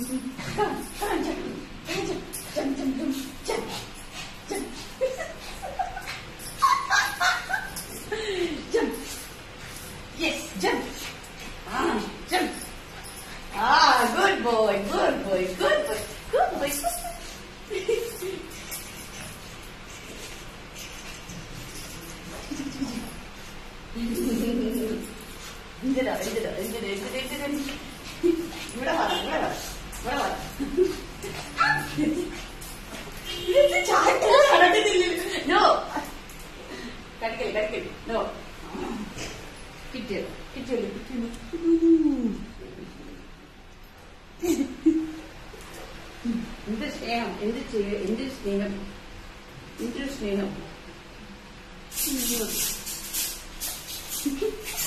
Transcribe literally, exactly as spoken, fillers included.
Come, come on, jump, jump, jump, jump, jump, jump, jump. Jump. Yes, jump. Ah, jump. Ah, good boy, good boy, good boy, good boy. Enggak, enggak, enggak, enggak, enggak. ഇവിടെ വാ, ഇവിടെ വാ, ഇവിടെ വാ. ഇത് ചാറ്റൽ നടക്കുന്നില്ല. No. കടിക്കല്, കടിക്കല്. നോ. കിട്ടിയത്, കിട്ടിയത്, കിട്ടിയത്. എന്ത് സ്നേഹം, എന്ത് ചെയ്യ, എന്ത് സ്നേഹം, എന്ത് സ്നേഹം.